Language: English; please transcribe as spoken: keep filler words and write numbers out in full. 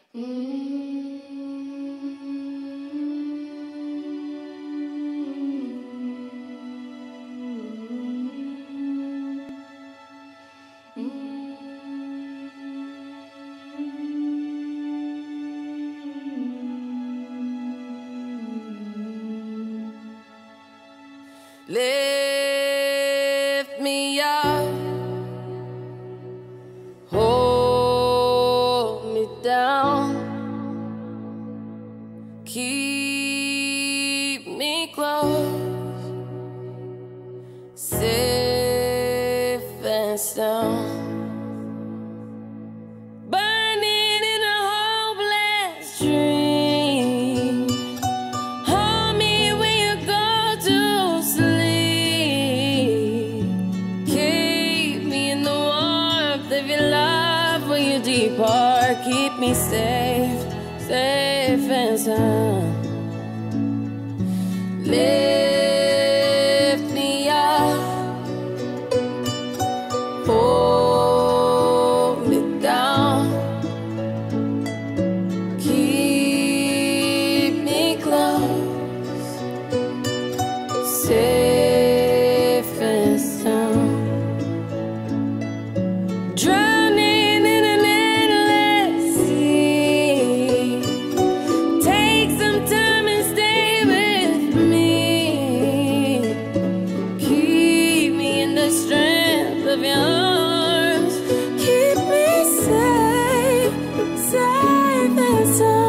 Lift me up, hold me down, keep me close, safe and sound. Burning in a hopeless dream, hold me when you go to sleep. Keep me in the warmth of your love when you depart. Keep me safe, safe and sound. Lift me up, hold me down, keep me close, safe and sound. Drowning in an endless sea, take some time and stay with me. Keep me in the strength of your arms. Keep me safe, safe and sound.